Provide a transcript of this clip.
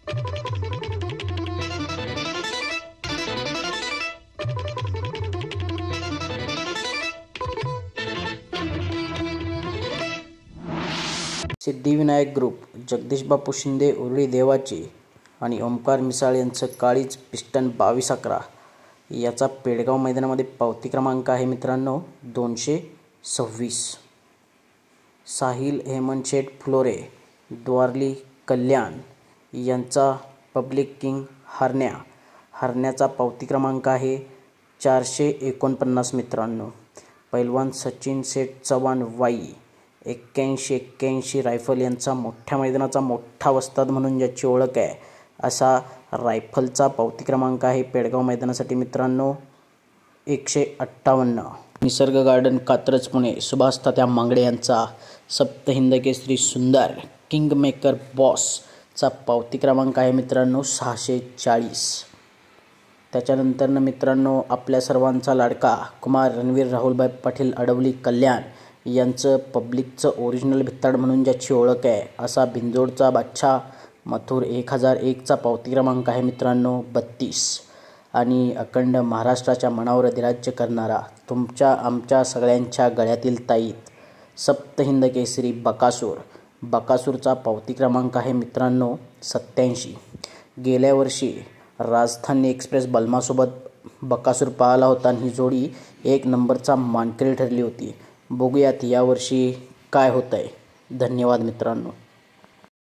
Siddhivinayak group, Jagdish Bapu Shinde Urali Devachi आणि ओमकार मिसाळ यांचं काळीज पिस्टन 2211 याचा पेडगाव मैदानामध्ये पावती क्रमांक आहे मित्रांनो 226. साहिल हेमंत शेठ फ्लोरे द्वारली कल्याण यांचा पब्लिक किंग हरण्याचा पावती क्रमांक आहे 449 मित्रांनो. पैलवान सचिन शेठ चव्हाण वाई 81 रायफल यांचा मोठ्या मैदानाचा मोठा वस्ताद म्हणून ज्याची ओळख आहे असा रायफलचा पावती क्रमांक आहे पेडगाव मैदानासाठी मित्रांनो 158. निसर्ग गार्डन कात्रज पुणे सुभाष तात्या मांगडे यांचा सप्तहिंद केसरी सुंदर किंगमेकर बॉसचा पावती क्रमांक आहे मित्रांनो 640. त्याच्यानंतर मित्रांनो आपल्या सर्वांचा लाडका कुमार रणवीर राहुलभाई पाटील अडवली कल्याण यांचं पब्लिकचं ओरिजिनल भित्ताड म्हणून ज्याची ओळख आहे असा बिंजोडचा बादशाह मथुर 1001चा पावती क्रमांक आहे मित्रांनो 32. आणि अखंड महाराष्ट्राच्या मनावर अधिराज्य करणारा तुमच्या आमच्या सगळ्यांच्या गळ्यातील ताईत सप्तहिंद केसरी बकासूरचा पावती क्रमांक आहे मित्रांनो 87. गेल्या वर्षी राजधानी एक्सप्रेस बलमासोबत बकासूर पाहिला होता आणि ही जोडी 1 नंबरचा मानकरी ठरली होती. बघूयात यावर्षी काय होतंय. धन्यवाद मित्रांनो.